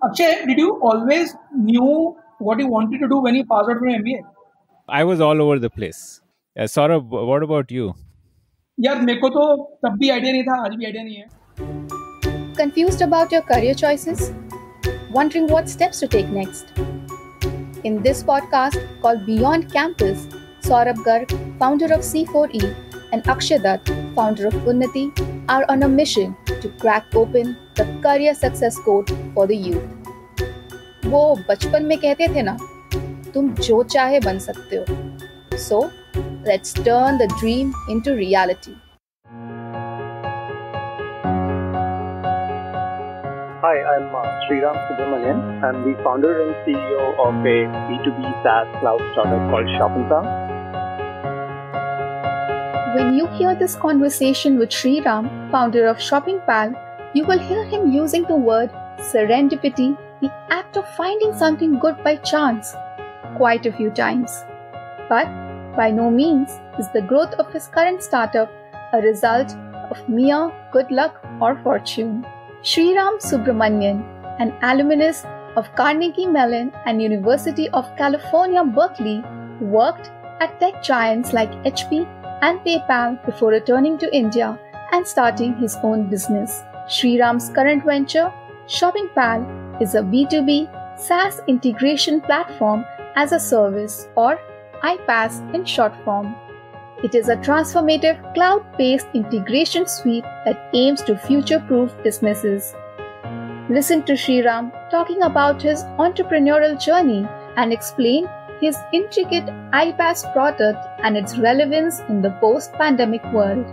Akshay, did you always knew what you wanted to do when you passed out from MBA? I was all over the place. Saurabh, what about you? यार मेरे को तो तब भी idea नहीं था, आज भी आइडिया नहीं है. Confused about your career choices? Wondering what steps to take next? In this podcast called Beyond Campus, Saurabh Garg, founder of C4E, and Akshay Dutt, founder of Unnati, are on a mission to crack open the career success code for the youth. वो बचपन में कहते थे ना, तुम जो चाहे बन सकते हो. So, let's turn the dream into reality. Hi, I'm Sriram Subramanian. I'm the founder and CEO of a B2B SaaS cloud startup called Shopify. When you hear this conversation with Sriram, founder of ShoppingPal, you will hear him using the word serendipity, the act of finding something good by chance, quite a few times. But by no means is the growth of his current startup a result of mere good luck or fortune. Sriram Subramanian, an alumnus of Carnegie Mellon and University of California, Berkeley, worked at tech giants like HP and PayPal before returning to India and starting his own business. Sriram's current venture, ShoppingPal, is a B2B SaaS integration platform as a service, or iPaaS in short form. It is a transformative cloud-based integration suite that aims to future-proof businesses. Listen to Sriram talking about his entrepreneurial journey and explain his intricate iPaaS product and its relevance in the post-pandemic world.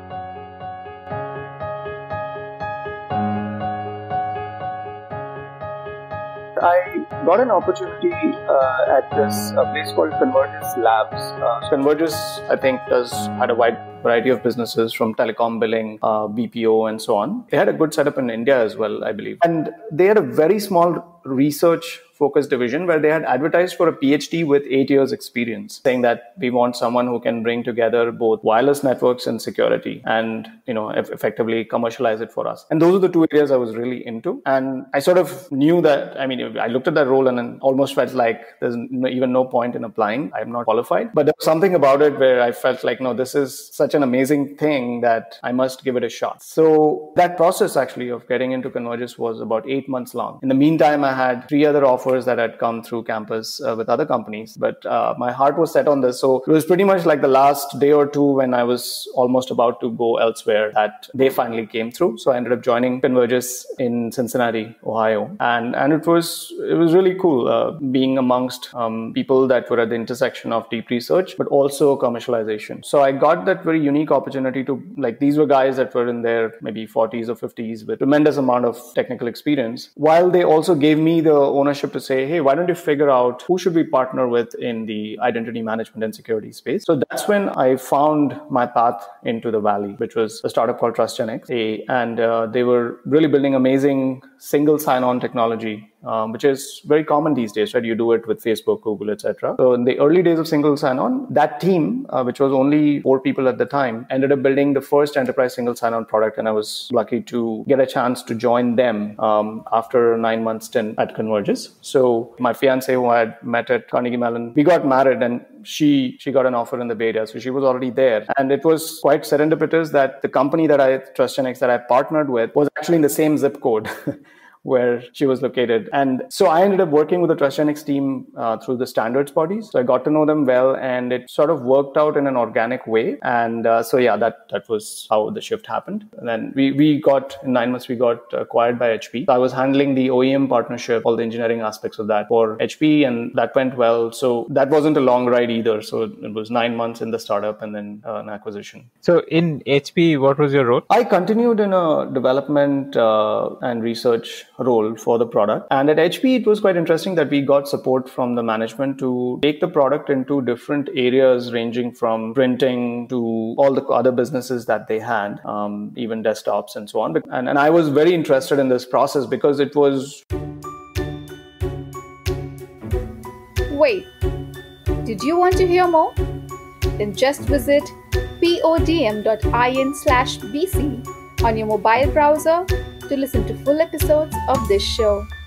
I got an opportunity at this place called Convergys Labs. Convergys, I think, had a wide variety of businesses from telecom billing, BPO, and so on. They had a good setup in India as well, I believe. And they had a very small research-focused division where they had advertised for a PhD with 8 years experience, saying that we want someone who can bring together both wireless networks and security and, effectively commercialize it for us. And those are the two areas I was really into. And I sort of knew that, I looked at that role and then almost felt like there's even no point in applying. I'm not qualified. But there was something about it where I felt like, no, this is such an amazing thing that I must give it a shot. So that process actually of getting into Convergys was about 8 months long. In the meantime, I had 3 other offers that had come through campus with other companies, but my heart was set on this. So it was pretty much like the last day or two when I was almost about to go elsewhere that they finally came through. So I ended up joining Convergys in Cincinnati, Ohio. And it was really cool being amongst people that were at the intersection of deep research, but also commercialization. So I got that very unique opportunity to, these were guys that were in their maybe 40s or 50s with tremendous amount of technical experience, while they also gave me the ownership to say, hey, why don't you figure out who should we partner with in the identity management and security space? So that's when I found my path into the Valley, which was a startup called TrustGenX. And they were really building amazing single sign-on technology, which is very common these days, right? You do it with Facebook, Google, etc. So in the early days of single sign-on, that team, which was only 4 people at the time, ended up building the first enterprise single sign-on product. And I was lucky to get a chance to join them after a 9-month stint at Convergys. So my fiance, who I had met at Carnegie Mellon, we got married and she got an offer in the Bay Area. So she was already there. And it was quite serendipitous that the company TrustGenX, that I partnered with was actually in the same zip code where she was located. And so I ended up working with the TrustGenX team through the standards bodies. So I got to know them well, and it sort of worked out in an organic way. And that was how the shift happened. And then we got, in 9 months, we got acquired by HP. So I was handling the OEM partnership, all the engineering aspects of that for HP, and that went well. So that wasn't a long ride either. So it was 9 months in the startup and then an acquisition. So in HP, what was your role? I continued in a development and research role for the product. And at HP, it was quite interesting that we got support from the management to take the product into different areas, ranging from printing to all the other businesses that they had, even desktops and so on. And I was very interested in this process because it was... Wait, did you want to hear more? Then just visit podm.in/bc on your mobile browser to listen to full episodes of this show.